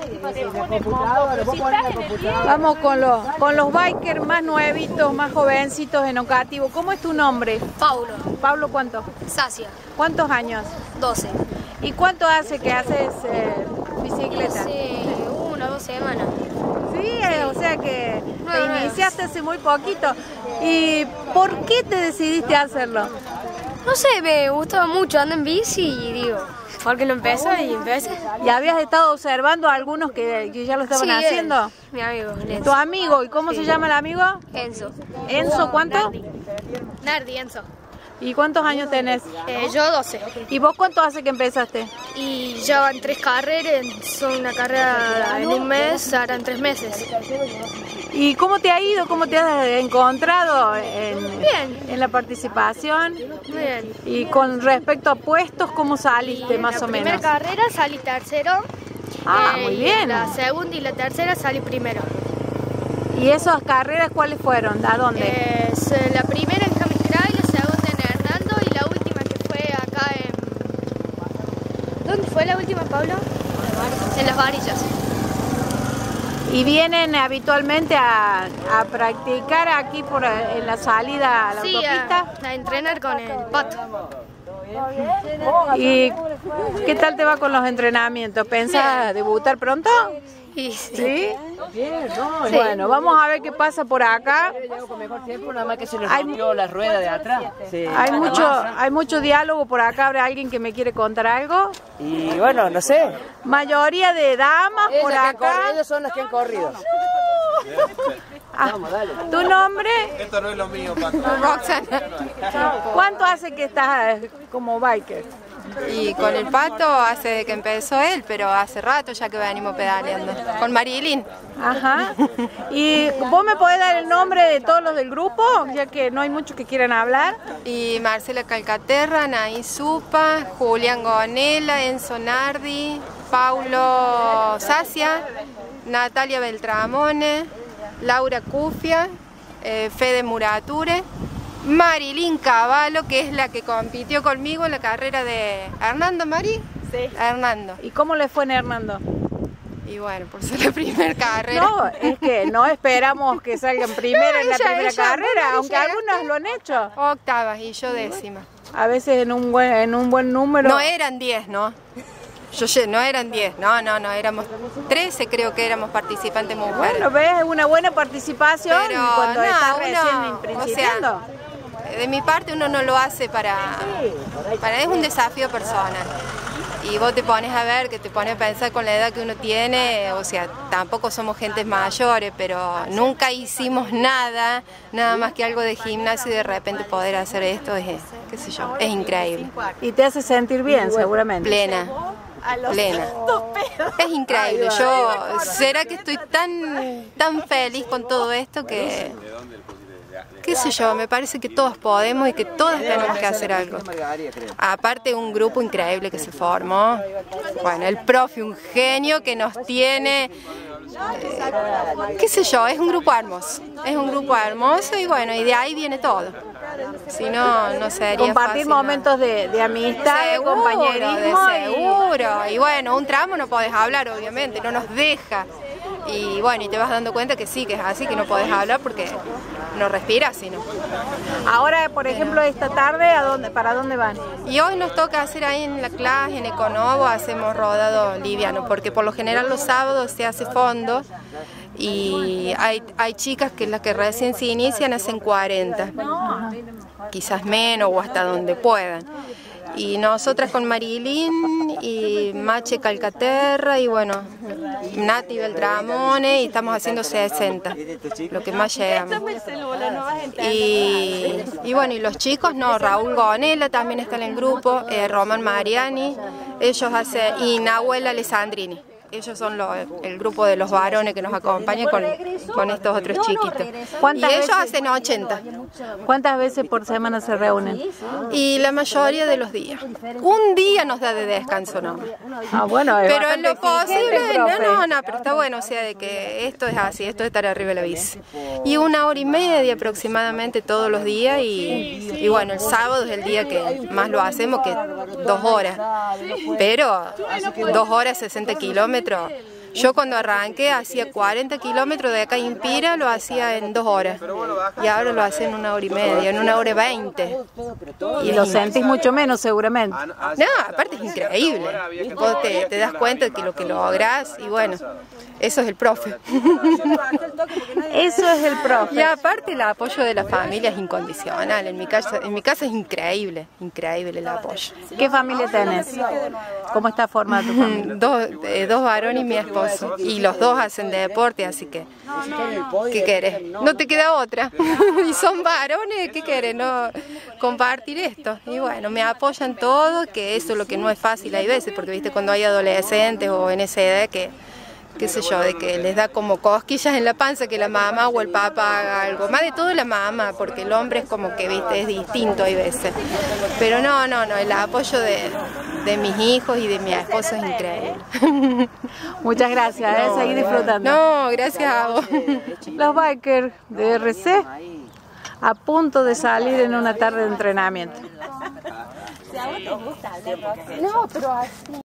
Vamos con los bikers más nuevitos, más jovencitos en Oncativo. ¿Cómo es tu nombre? Paulo. Pablo, ¿cuánto? Sacia. ¿Cuántos años? 12. ¿Y cuánto hace que haces bicicleta? Hace 1 o 2 semanas. Sí, o sea que te Nueve. iniciaste hace muy poquito. ¿Y por qué te decidiste a hacerlo? No sé, me gustaba mucho andar en bici y digo, ¿por qué no empezó? Y empecé. ¿Y habías estado observando a algunos que ya lo estaban haciendo? Mi amigo, Enzo. ¿Tu amigo? ¿Y cómo se llama el amigo? Enzo. ¿Enzo cuánto? Nardi, Enzo. ¿Y cuántos años tenés? Yo 12. ¿Y vos cuánto hace que empezaste? Y ya van 3 carreras, son una carrera en 1 mes, ahora en 3 meses. ¿Y cómo te ha ido? ¿Cómo te has encontrado en la participación? Muy bien. Y con respecto a puestos, ¿cómo saliste más o menos? En la primera carrera salí tercero. Ah, muy y bien. En la segunda y la tercera salí primero. ¿Y esas carreras cuáles fueron? ¿A dónde? La primera en Camistral, la segunda en Hernando y la última que fue acá en... ¿Dónde fue la última, Pablo? En Las Varillas. ¿Y vienen habitualmente a practicar aquí en la salida a la autopista? A entrenar con el Pato. ¿Y qué tal te va con los entrenamientos? ¿Pensás debutar pronto? Sí. ¿Sí? Bueno, vamos a ver qué pasa por acá. Nada más que se le rompió la rueda de atrás. Sí. Hay mucho diálogo por acá. ¿Habrá alguien que me quiere contar algo? Y bueno, no sé. Mayoría de damas por acá. Ellos son las que han corrido. ¿Tu nombre? Esto no es lo mío, Paco. Roxana. ¿Cuánto hace que estás como biker? Y con el Pato hace que empezó él, pero hace rato ya que venimos pedaleando. Con Marilyn. Ajá. ¿Y vos me podés dar el nombre de todos los del grupo, ya que no hay muchos que quieran hablar? Y Marcela Calcaterra, Anaí Supa, Julián Gonela, Enzo Nardi, Paulo Sacia, Natalia Beltramone, Laura Cufia, Fede Murature, Marilyn Cavallo, que es la que compitió conmigo en la carrera de Hernando, Mari. Sí. Hernando. ¿Y cómo le fue en Hernando? Y bueno, por ser la primera carrera. No, es que no esperamos que salgan primero en la primera ella, carrera, aunque ella algunos lo han hecho. Octavas y yo décima. A veces en un buen número. No eran 10, ¿no? No eran 10, no, éramos 13 creo que éramos participantes mujeres. Bueno, ves, es una buena participación. Pero cuando estás recién o principiando. sea, de mi parte uno no lo hace para es un desafío personal. Y vos te pones a ver, que te pones a pensar con la edad que uno tiene, o sea, tampoco somos gentes mayores, pero nunca hicimos nada más que algo de gimnasio y de repente poder hacer esto es, qué sé yo, es increíble. Y te hace sentir bien, seguramente. Plena. Es increíble. ¿Será que estoy tan feliz con todo esto que, qué sé yo, me parece que todos podemos y que todas tenemos que hacer algo? Aparte un grupo increíble que se formó, bueno, el profe, un genio que nos tiene, qué sé yo, es un grupo hermoso y bueno, y de ahí viene todo. Si no, no sería compartir fácil, momentos de amistad, de compañerismo. Seguro. Y bueno, un tramo no podés hablar, obviamente, no nos deja. Y bueno, y te vas dando cuenta que sí, que es así, que no podés hablar porque no respiras, sino. Ahora, por ejemplo, esta tarde, ¿para dónde van? Y hoy nos toca hacer ahí en la clase, en Econovo, hacemos rodado liviano, porque por lo general los sábados se hace fondo y hay chicas que las que recién se inician hacen 40, quizás menos o hasta donde puedan. Y nosotras con Marilyn y Mache Calcaterra y bueno, Nati Beltramone y estamos haciendo 60, lo que más llegamos. Y bueno, y los chicos, no, Raúl Gonela también está en el grupo, Román Mariani, ellos hacen, y Nahuel Alessandrini. Ellos son el grupo de los varones que nos acompañan con estos otros chiquitos. Y ellos hacen 80. ¿Cuántas veces por semana se reúnen? Y la mayoría de los días. Un día nos da de descanso nomás. Ah, bueno, pero en lo posible, no, pero está bueno, o sea, de que esto es así, esto es estar arriba de la bici. Y 1 hora y media aproximadamente todos los días y bueno, el sábado es el día que más lo hacemos, que 2 horas. Pero 2 horas 60 kilómetros Yo cuando arranqué hacía 40 kilómetros de acá a Impira, lo hacía en 2 horas. Y ahora lo hace en 1 hora y media, en 1 hora y 20. Y lo sentís mucho menos seguramente. No, aparte es increíble. Vos te das cuenta de que lo que lográs y bueno, eso es el profe. Eso es el profe. Y aparte el apoyo de la familia es incondicional. En mi casa es increíble el apoyo. ¿Qué familia tenés? ¿Cómo está formada tu familia? Dos varones y mi esposo. Y los dos hacen deporte, así que ¿qué querés? No te queda otra. Y son varones, ¿qué querés? No compartir esto. Y bueno, me apoyan todo, que eso es lo que no es fácil hay veces, porque viste cuando hay adolescentes o en esa edad que qué sé yo, de que les da como cosquillas en la panza que la mamá o el papá haga algo. Más de todo la mamá, porque el hombre es como que, viste, es distinto hay veces. Pero no, el apoyo de mis hijos y de mi esposo es increíble. Muchas gracias, seguir disfrutando. No, gracias a vos. Los bikers de RC a punto de salir en una tarde de entrenamiento. No, pero así.